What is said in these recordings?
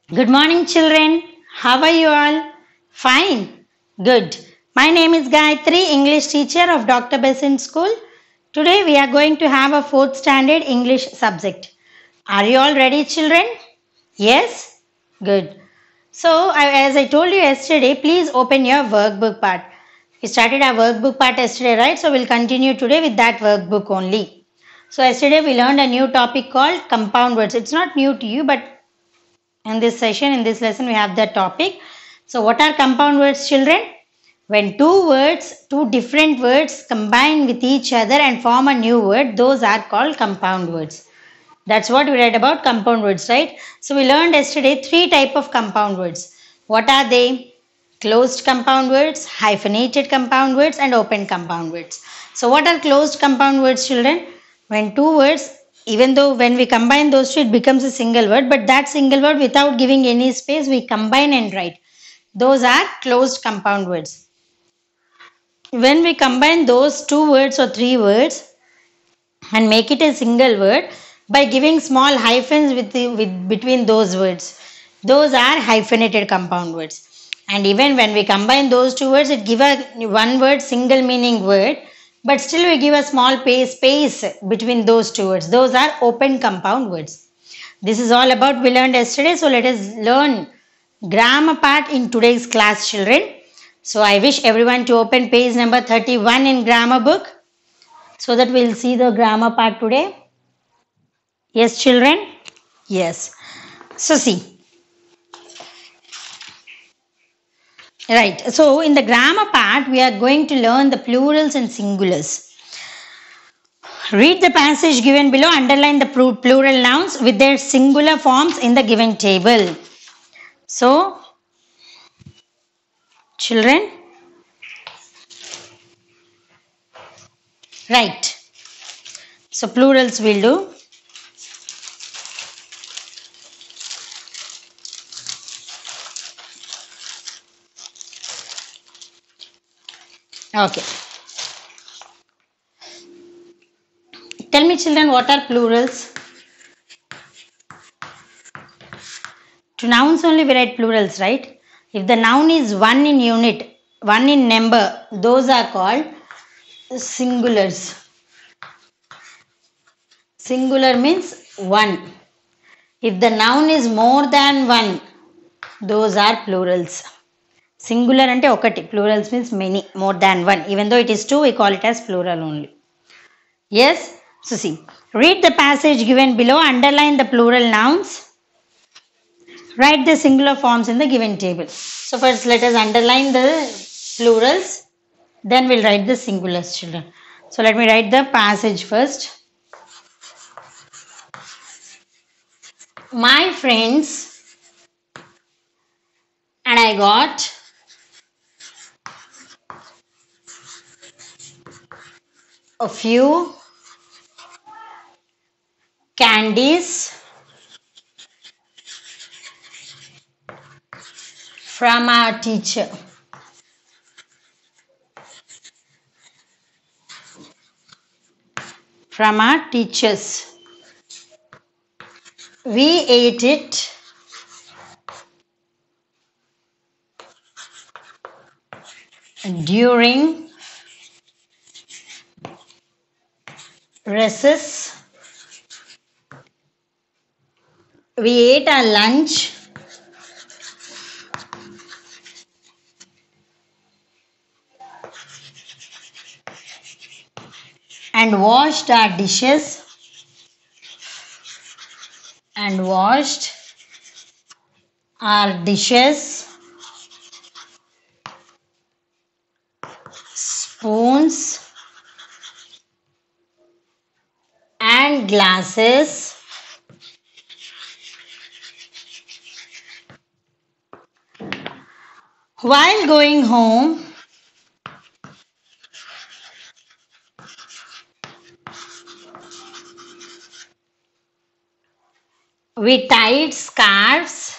Good morning, children. How are you all? Fine. Good. My name is Gayatri, English teacher of Dr. Besant School. Today we are going to have a 4th standard English subject. Are you all ready, children? Yes? Good. So, as I told you yesterday, please open your workbook part. We started our workbook part yesterday, right? So, we'll continue today with that workbook only. So, yesterday we learned a new topic called compound words. It's not new to you, but in this session, in this lesson, we have the topic. So, what are compound words, children? When two different words combine with each other and form a new word, those are called compound words. That's what we read about compound words, right? So, we learned yesterday three type of compound words. What are they? Closed compound words, hyphenated compound words, and open compound words. So, what are closed compound words, children? When two words, even though when we combine those two, it becomes a single word, but that single word without giving any space, we combine and write. Those are closed compound words. When we combine those two words or three words and make it a single word by giving small hyphens between those words, those are hyphenated compound words. And even when we combine those two words, it gives a one word single meaning word, but still we give a small space between those two words. Those are open compound words. This is all about we learned yesterday. So let us learn grammar part in today's class, children. So I wish everyone to open page number 31 in grammar book so that we'll see the grammar part today. Yes, children? Yes. So see. Right. So in the grammar part, we are going to learn the plurals and singulars. Read the passage given below. Underline the plural nouns with their singular forms in the given table. So, children, right. So plurals will do. Okay. Tell me, children, what are plurals? To nouns only we write plurals, right? If the noun is one in unit, one in number, those are called singulars. Singular means one. If the noun is more than one, those are plurals. Singular ante okati, plurals means many, more than one. Even though it is two, we call it as plural only. Yes? So see, read the passage given below, underline the plural nouns. Write the singular forms in the given table. So first let us underline the plurals. Then we'll write the singulars, children. So let me write the passage first. My friends and I got a few candies from our teacher. From our teachers. We ate it during recess. We ate our lunch and washed our dishes spoons and glasses while going home. We tied scarves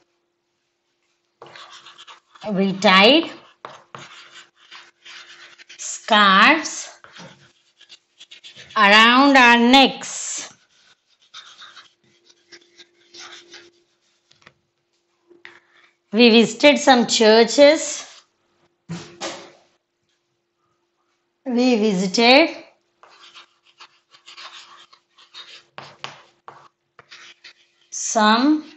around our necks. We visited some churches. We visited some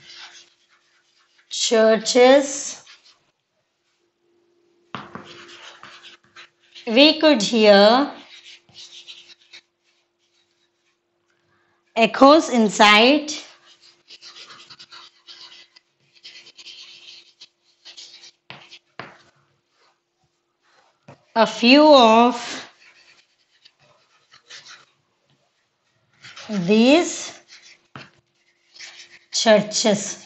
churches. We could hear echoes inside. A few of these churches.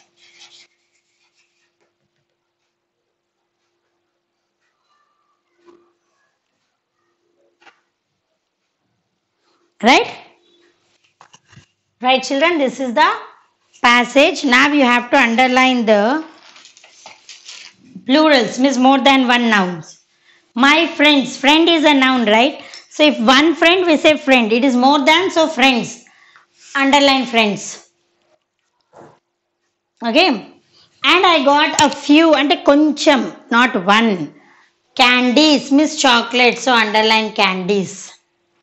Right? Right, children, this is the passage. Now you have to underline the plurals, means more than one nouns. My friends, friend is a noun, right? So if one friend, we say friend. It is more than, so friends. Underline friends. Okay. And I got a few, and a koncham, not one. Candies, means chocolate, so underline candies.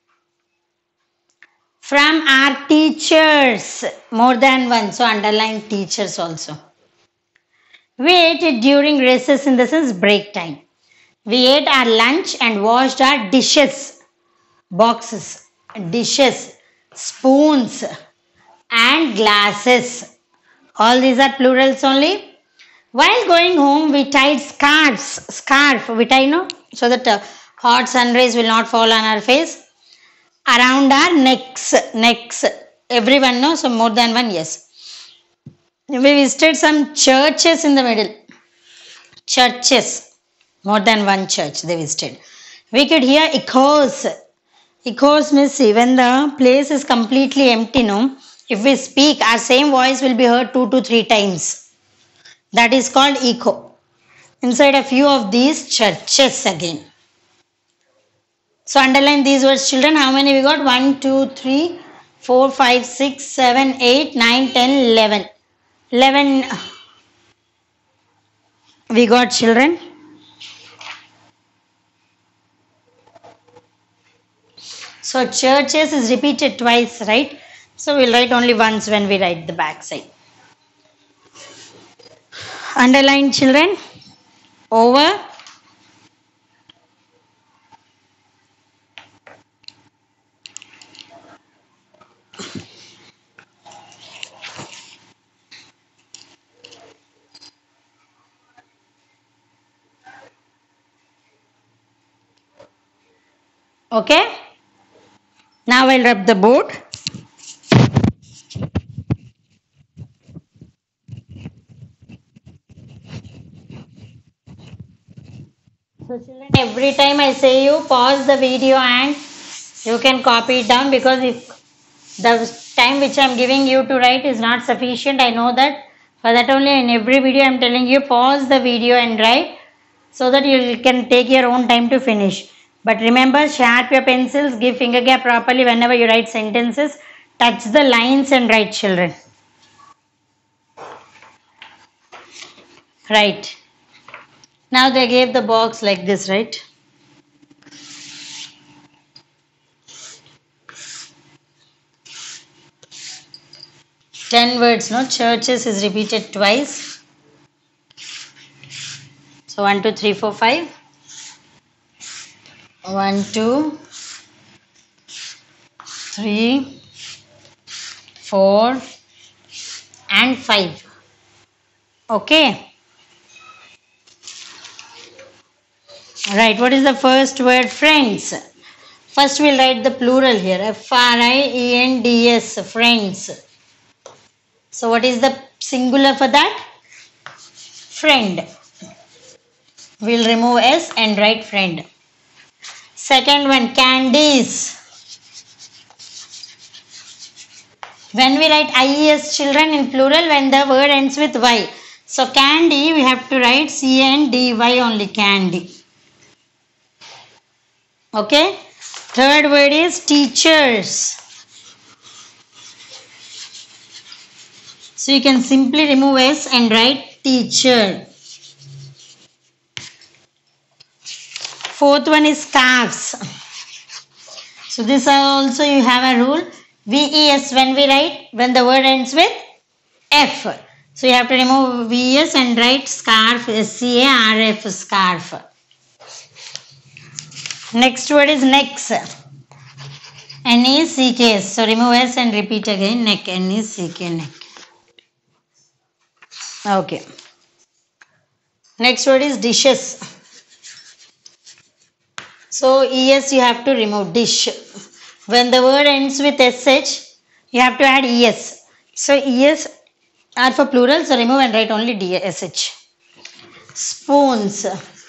From our teachers, more than one, so underline teachers also. We ate it during recess, in the sense break time. We ate our lunch and washed our dishes, boxes, dishes, spoons and glasses. All these are plurals only. While going home, we tied scarf, we tie, no, so that hot sun rays will not fall on our face, around our necks, everyone knows, so more than one, yes. We visited some churches in the middle. Churches, more than one church they visited. We could hear echoes. Echoes means when the place is completely empty, no? If we speak, our same voice will be heard 2 to 3 times. That is called echo. Inside a few of these churches again. So underline these words, children. How many we got? 1, 2, 3, 4, 5, 6, 7, 8, 9, 10, 11. 11 we got, children. So churches is repeated twice, right? So we'll write only once when we write the back side. Underline, children. Over. Okay. Now I'll rub the board. So children, every time I say you pause the video and you can copy it down, because if the time which I am giving you to write is not sufficient, I know that. For that only in every video I am telling you pause the video and write, so that you can take your own time to finish. But remember, sharp your pencils, give finger gap properly whenever you write sentences, touch the lines and write, children. Right. Now they gave the box like this, right? Ten words, no? Churches is repeated twice. So 1, 2, 3, 4, 5. 1, 2, 3, 4 and 5. Okay. Right, what is the first word? Friends. First we'll write the plural here. F-R-I-E-N-D-S, friends. So what is the singular for that? Friend. We'll remove S and write friend. Second one, candies. When we write IES, children, in plural, when the word ends with Y. So candy, we have to write C-N-D-Y only, candy. Okay. Third word is teachers. So you can simply remove S and write teacher. Fourth one is scarves. So this also you have a rule. VES when we write, when the word ends with F. So you have to remove VES and write scarf, SCARF, scarf. Next word is necks. NECK. So remove S and repeat again. Neck. NECK. Neck. Okay. Next word is dishes. So ES you have to remove. Dish. When the word ends with SH, you have to add ES. So ES are for plural. So remove and write only SH. Spoons.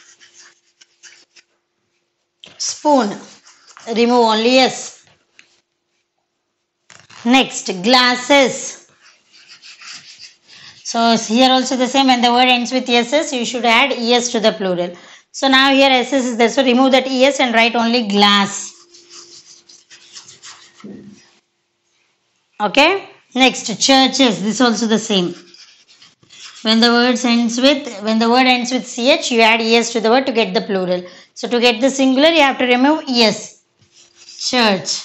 Spoon. Remove only S. Next, glasses. So here also the same. When the word ends with SS, you should add ES to the plural. So now here SS is there. So remove that ES and write only glass. Okay. Next, churches. This is also the same. When the word ends with CH, you add ES to the word to get the plural. So to get the singular, you have to remove ES. Church.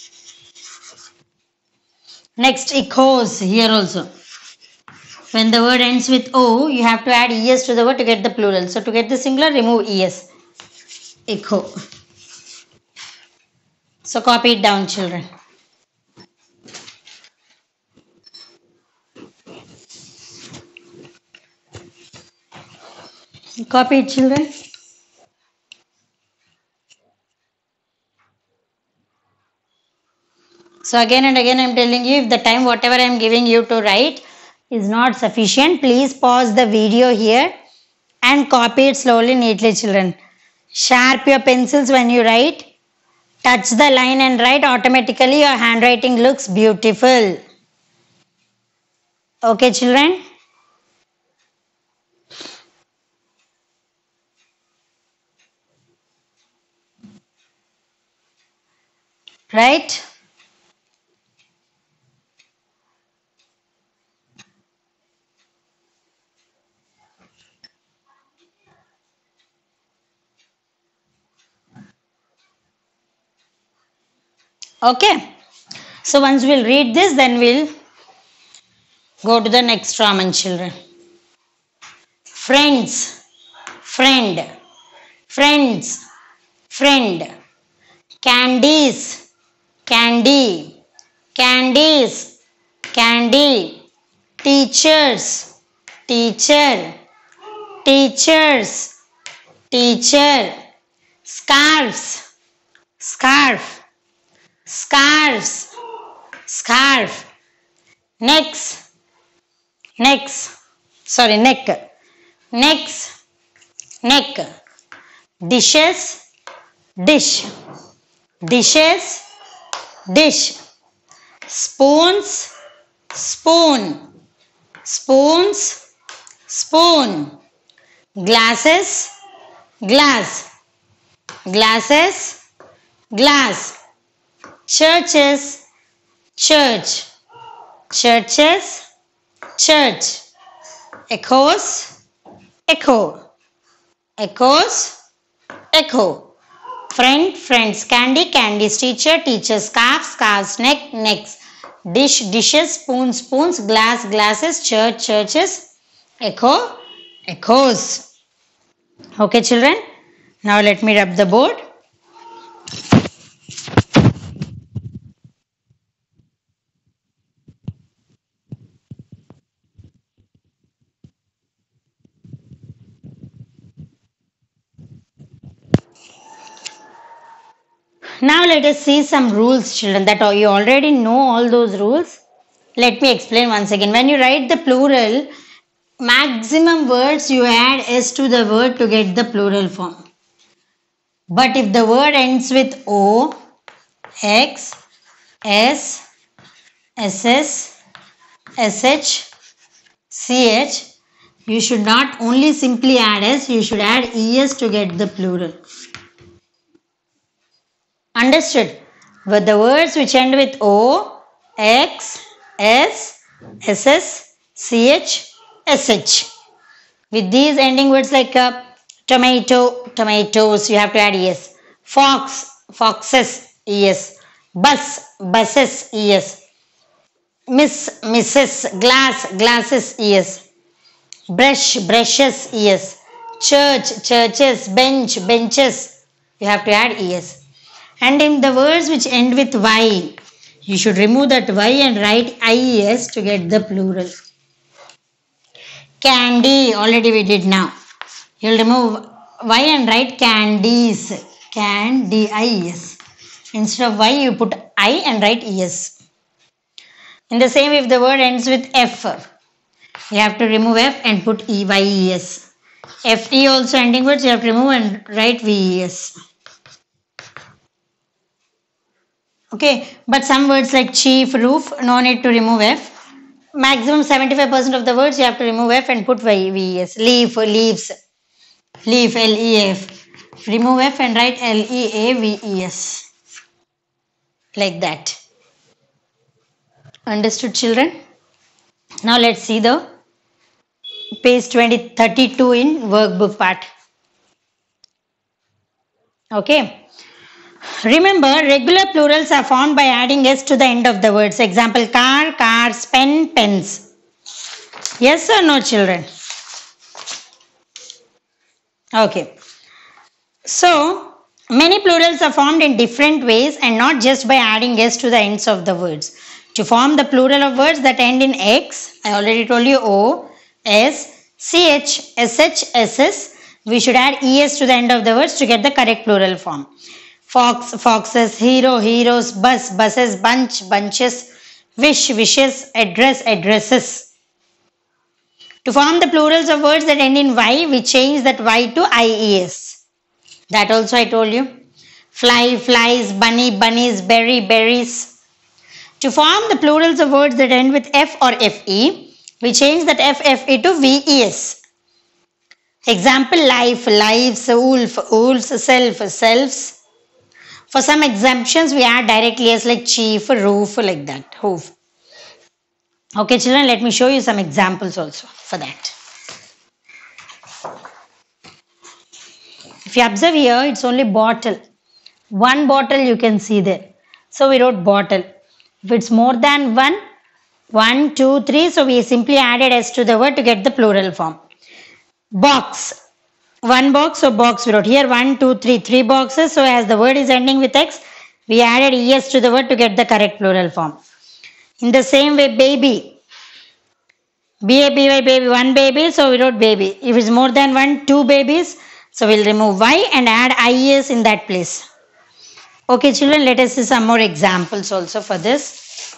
Next, echoes. Here also. When the word ends with O, you have to add ES to the word to get the plural. So to get the singular, remove ES. Echo. So copy it down, children. Copy it, children. So again and again I am telling you, if the time whatever I am giving you to write is not sufficient, please pause the video here and copy it slowly, neatly, children. Sharp your pencils when you write. Touch the line and write. Automatically your handwriting looks beautiful. Okay, children? Right? Okay. So once we'll read this, then we'll go to the next Raman, children. Friends, friend, friends, friend. Candies, candy, candies, candy. Teachers, teacher, teachers, teacher. Scarves, scarf, scarves, scarf. Necks, necks, sorry, neck, necks, neck. Dishes, dish, dishes, dish. Spoons, spoon, spoons, spoon. Glasses, glass, glasses, glass. Churches, church, churches, church. Echoes, echo, echoes, echo. Friend, friends. Candy, candies. Teacher, teachers. Scarf, scarves. Neck, necks. Dish, dishes. Spoon, spoons. Glass, glasses. Church, churches. Echo, echoes. Okay, children. Now let me rub the board. Now let us see some rules, children, that you already know all those rules. Let me explain once again. When you write the plural, maximum words you add S to the word to get the plural form. But if the word ends with O, X, S, SS, SH, CH, you should not only simply add S, you should add ES to get the plural. Understood? But the words which end with O, X, S, SS, CH, SH. With these ending words like tomato, tomatoes, you have to add es. Fox, foxes, es. Bus, buses, es. Miss, misses, glass, glasses, yes. Brush, brushes, yes. Church, churches, bench, benches. You have to add es. And in the words which end with y, you should remove that y and write ies to get the plural. Candy, already we did now. You'll remove y and write candies. Candy, ies. Instead of y, you put I and write es. In the same way, if the word ends with F, you have to remove F and put yes. FE also ending words, you have to remove and write VES. Okay, but some words like chief, roof, no need to remove F. Maximum 75% of the words you have to remove F and put VES. Leaf, leaves. Leaf, LEF. Remove F and write LEAVES. Like that. Understood, children? Now let's see the page 32 in workbook part. Okay. Remember, regular plurals are formed by adding s to the end of the words. Example, car, cars, pen, pens. Yes or no, children? Okay. So, many plurals are formed in different ways and not just by adding s to the ends of the words. To form the plural of words that end in x, I already told you O, S, CH, SH, SS, we should add ES to the end of the words to get the correct plural form. Fox, foxes, hero, heroes, bus, buses, bunch, bunches, wish, wishes, address, addresses. To form the plurals of words that end in Y, we change that Y to IES. That also I told you. Fly, flies, bunny, bunnies, berry, berries. To form the plurals of words that end with F or FE, we change that FFE to VES. Example, life, lives, wolf, wolves, self, selves. For some exemptions, we add directly as like chief, roof, like that, hoof. Okay, children, let me show you some examples also for that. If you observe here, it's only bottle. One bottle you can see there. So we wrote bottle. If it's more than one, two, three, so we simply added s to the word to get the plural form. Box. One box, so box we wrote. Here 1, 2, 3, 3 boxes. So as the word is ending with x, we added es to the word to get the correct plural form. In the same way, baby. B-A-B-Y, baby, one baby, so we wrote baby. If it's more than one, two babies, so we'll remove y and add ies in that place. Okay, children, let us see some more examples also for this.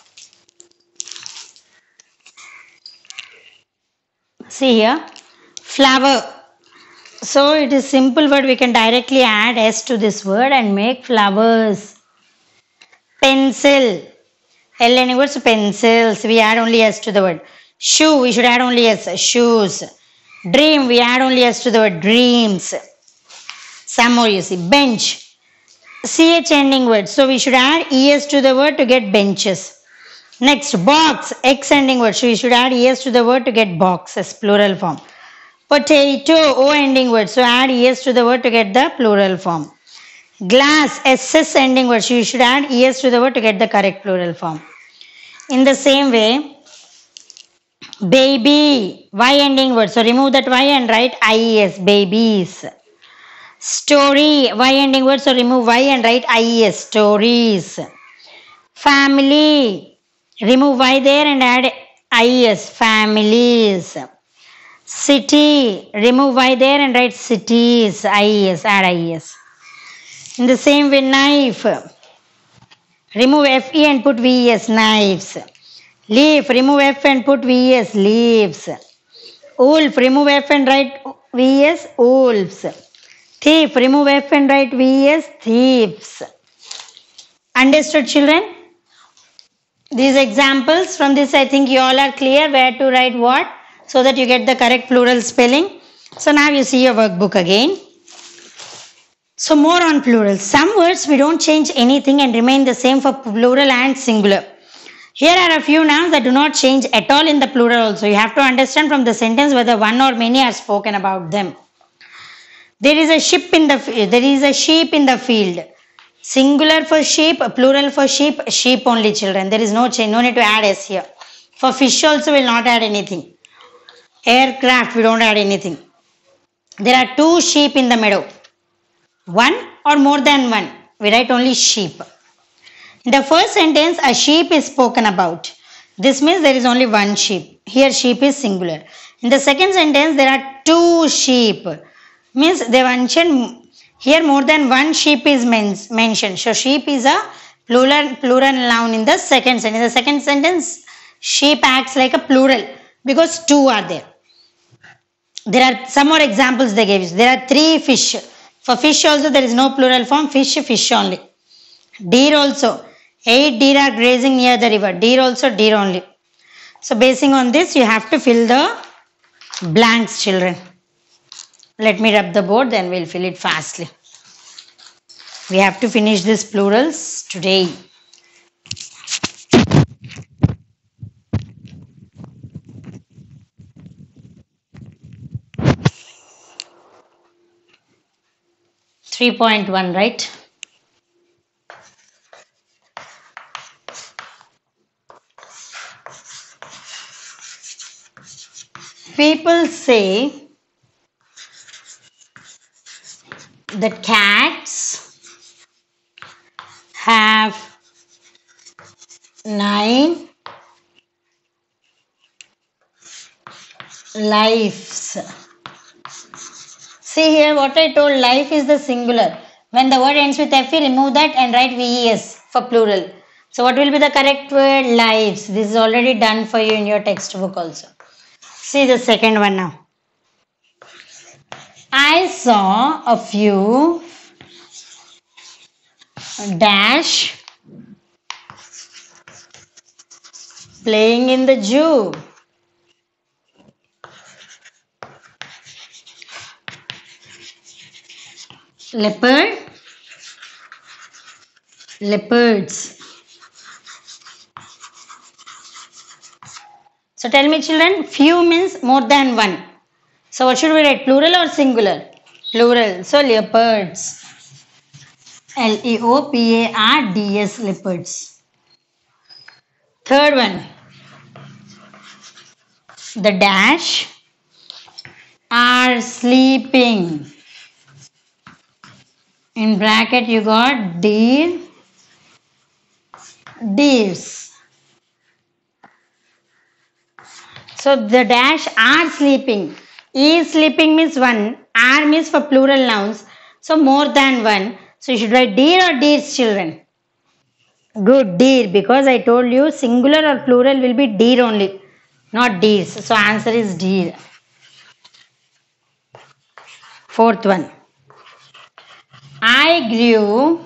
See here, flower. So it is simple word, we can directly add s to this word and make flowers. Pencil. L any words, pencils. We add only s to the word. Shoe, we should add only s, shoes. Dream, we add only s to the word, dreams. Some more you see. Bench. CH ending word. So we should add es to the word to get benches. Next, box. X ending word. So we should add es to the word to get boxes, plural form. Potato, O ending word. So add es to the word to get the plural form. Glass, SS ending word. So you should add es to the word to get the correct plural form. In the same way, baby, Y ending word. So remove that Y and write IES, babies. Story, Y ending word. So remove Y and write IES, stories. Family, remove Y there and add IES, families. City, remove Y there and write cities, IES, add IES. In the same way, knife, remove FE and put VES, knives. Leaf, remove F and put VES, leaves. Wolf, remove F and write VES, wolves. Thief, remove F and write VES, thieves. Understood, children? These examples, from this I think you all are clear where to write what, so that you get the correct plural spelling. So now you see your workbook again. So more on plurals. Some words we don't change anything and remain the same for plural and singular. Here are a few nouns that do not change at all in the plural also. You have to understand from the sentence whether one or many are spoken about them. There is a sheep in the field. Singular for sheep, plural for sheep, sheep only, children. There is no change, no need to add s here. For fish also we will not add anything. Aircraft, we don't add anything. There are two sheep in the meadow. One or more than one. We write only sheep. In the first sentence, a sheep is spoken about. This means there is only one sheep. Here sheep is singular. In the second sentence, there are two sheep. Means they mentioned here more than one sheep is mentioned. So sheep is a plural noun in the second sentence. In the second sentence, sheep acts like a plural because two are there. There are some more examples they gave you. There are three fish. For fish also there is no plural form. Fish, fish only. Deer also. 8 deer are grazing near the river. Deer also, deer only. So basing on this, you have to fill the blanks, children. Let me rub the board, then we'll fill it fastly. We have to finish these plurals today. .1, right? People say that cats have 9 lives. See here what I told, life is the singular. When the word ends with FE, remove that and write VES for plural. So what will be the correct word? Lives. This is already done for you in your textbook also. See the second one now. I saw a few dash playing in the zoo. Leopard, leopards. So tell me, children, few means more than one. So what should we write, plural or singular? Plural. So leopards. Leopards, leopards. Third one. The dash are sleeping. In bracket you got deer, deers. So the dash are sleeping. Is sleeping means one. Are means for plural nouns. So more than one. So you should write deer or deers, children. Good, deer, because I told you singular or plural will be deer only, not deers. So answer is deer. Fourth one. I grew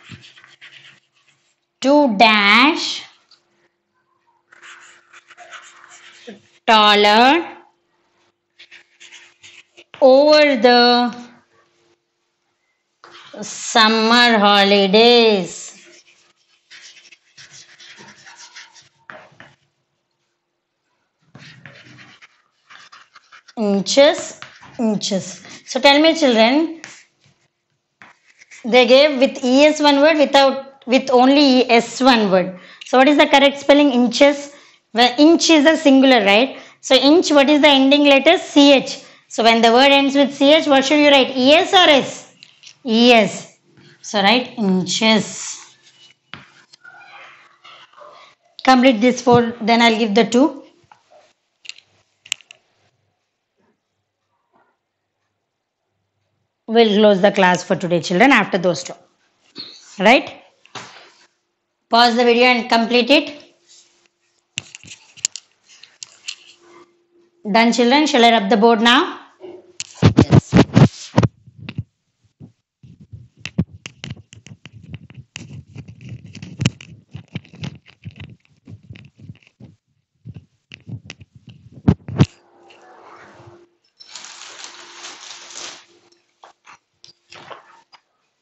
to dash taller over the summer holidays. Inches, inches. So tell me, children, they gave with ES one word, with only ES one word. So what is the correct spelling? Inches. Well, inch is the singular, right? So inch, what is the ending letter? CH. So when the word ends with CH, what should you write? ES or S? ES. So write inches. Complete this 4, then I'll give the 2. We'll close the class for today, children, after those 2. Right? Pause the video and complete it. Done, children? Shall I rub the board now? Yes.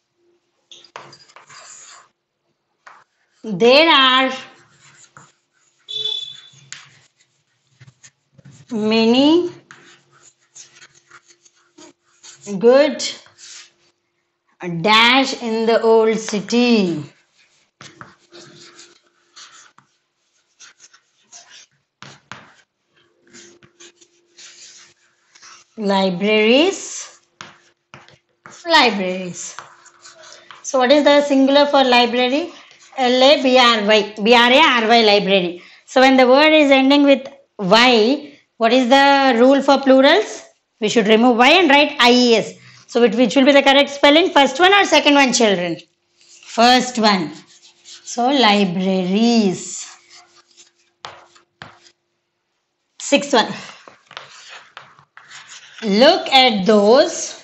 There are Many good dash in the old city. Libraries. Libraries. So what is the singular for library? L-A-B-R-Y. B-R-A-R-Y, library. So when the word is ending with Y, what is the rule for plurals? We should remove Y and write IES. So which will be the correct spelling? First one or second one, children? First one. So libraries. Sixth one. Look at those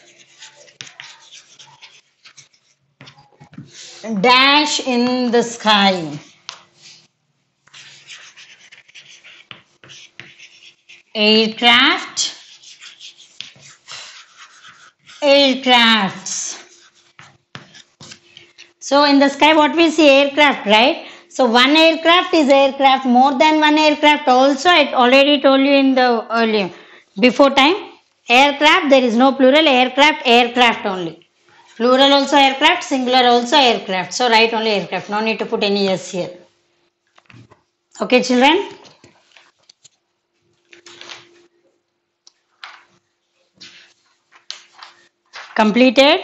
dash in the sky. Aircraft. Aircrafts. So in the sky what we see? Aircraft, right? So one aircraft is aircraft. More than one aircraft also, I already told you in the earlier before time. Aircraft, there is no plural. Aircraft, aircraft only. Plural also aircraft, singular also aircraft. So write only aircraft. No need to put any S here. Okay, children? Completed?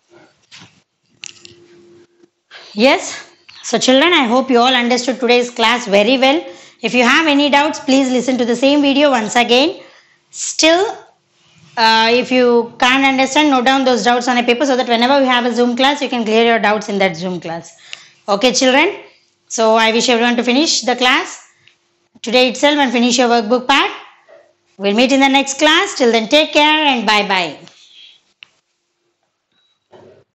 Yes? So children, I hope you all understood today's class very well. If you have any doubts, please listen to the same video once again. Still, if you can't understand, note down those doubts on a paper so that whenever we have a Zoom class, you can clear your doubts in that Zoom class. Okay, children? So I wish everyone to finish the class today itself and finish your workbook part. We'll meet in the next class. Till then, take care and bye-bye.